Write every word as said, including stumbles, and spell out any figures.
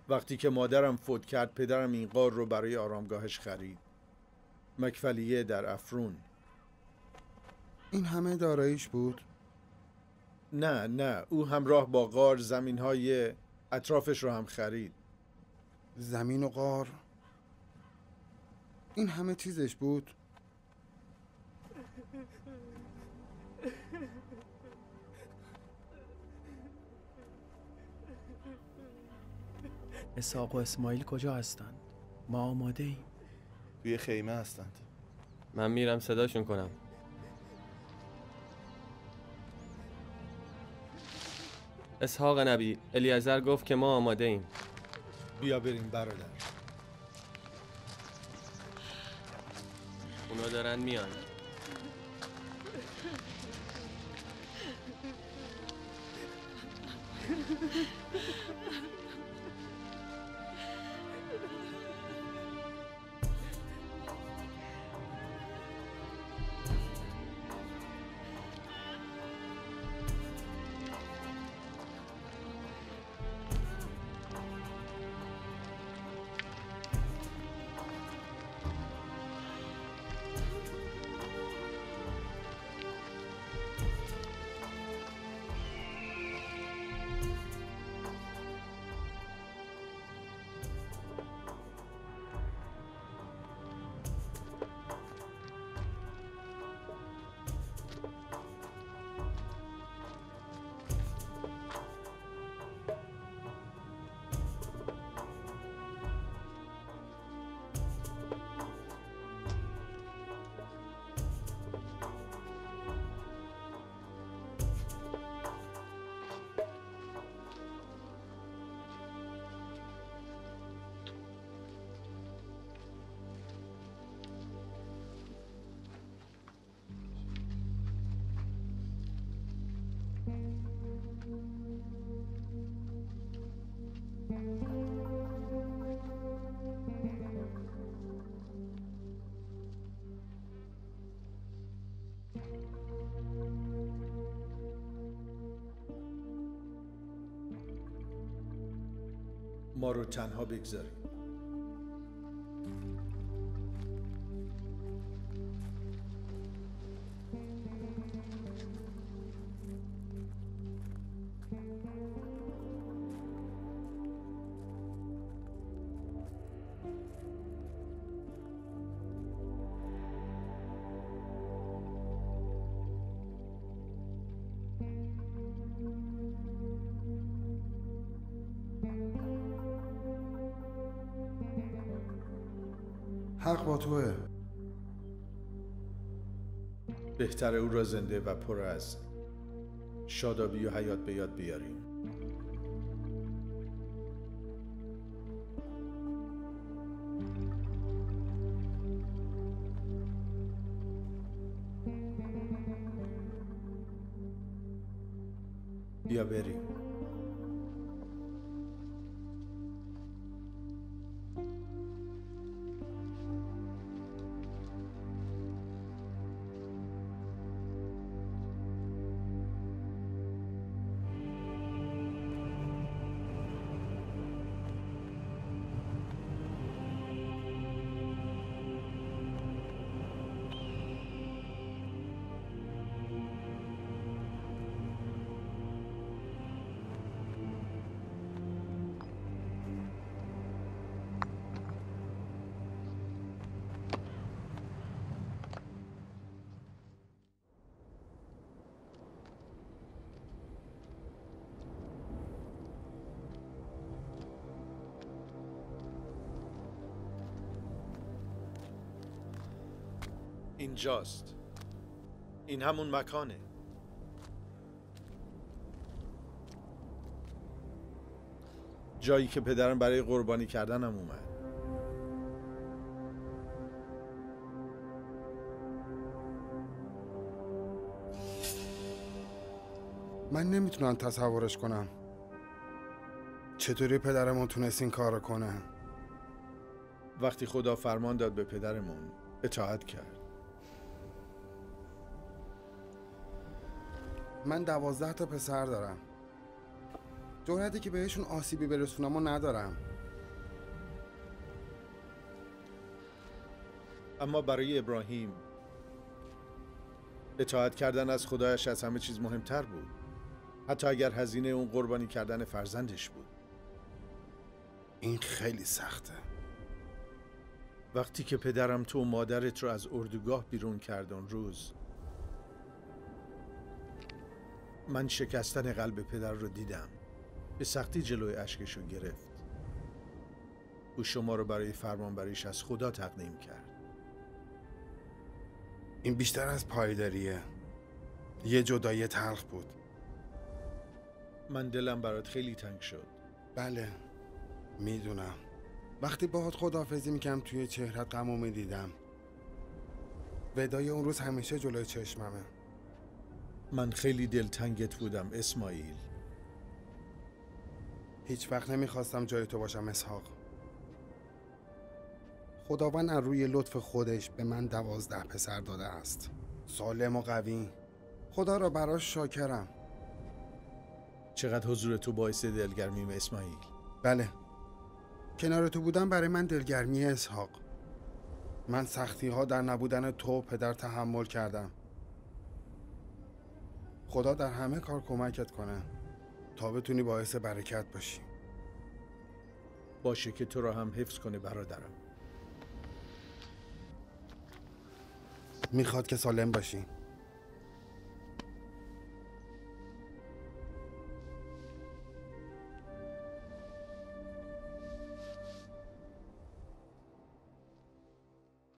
وقتی که مادرم فوت کرد پدرم این غار رو برای آرامگاهش خرید. مکفلیه در افرون. این همه داراییش بود؟ نه نه، او همراه با غار زمینهای اطرافش رو هم خرید. زمین و غار؟ این همه چیزش بود؟ اسحاق و اسماعیل کجا هستند؟ ما آماده ایم. توی خیمه هستند. من میرم صداشون کنم. اسحاق نبی، الیعزر گفت که ما آماده ایم. بیا بریم برادر. اونا دارن میان. ما رو تنها بگذارید. حق با توه. بهتر او را زنده و پر از شادابی و حیات به یاد بیاریم. بیا بریم. اینجاست. این همون مکانه. جایی که پدرم برای قربانی کردنم اومد. من نمیتونم تصورش کنم. چطوری پدرمون تونست این کار کنه؟ وقتی خدا فرمان داد به پدرمون اطاعت کرد. من دوازده تا پسر دارم. جرأتی که بهشون آسیبی برسونم و ندارم. اما برای ابراهیم اطاعت کردن از خدایش از همه چیز مهمتر بود، حتی اگر هزینه اون قربانی کردن فرزندش بود. این خیلی سخته. وقتی که پدرم تو و مادرت رو از اردوگاه بیرون کرد اون روز، من شکستن قلب پدر رو دیدم. به سختی جلوی اشکش رو گرفت. او شما رو برای فرمانبریش از خدا تقدیم کرد. این بیشتر از پایداریه. یه جدایی تلخ بود. من دلم برات خیلی تنگ شد. بله میدونم. وقتی باهات خداحافظی میکنم توی چهرت غمو میدیدم. ودای اون روز همیشه جلوی چشممه. من خیلی دلتنگت بودم اسماعیل. هیچ وقت نمیخواستم جای تو باشم اسحاق. خداوند از روی لطف خودش به من دوازده پسر داده است، سالم و قوی. خدا را براش شاکرم. چقدر حضور تو باعث دلگرمیم اسماعیل. بله، کنار تو بودن برای من دلگرمی اسحاق. من سختی ها در نبودن تو و پدر تحمل کردم. خدا در همه کار کمکت کنه تا بتونی باعث برکت باشی. باشه که تو را هم حفظ کنه برادرم. میخواد که سالم باشی.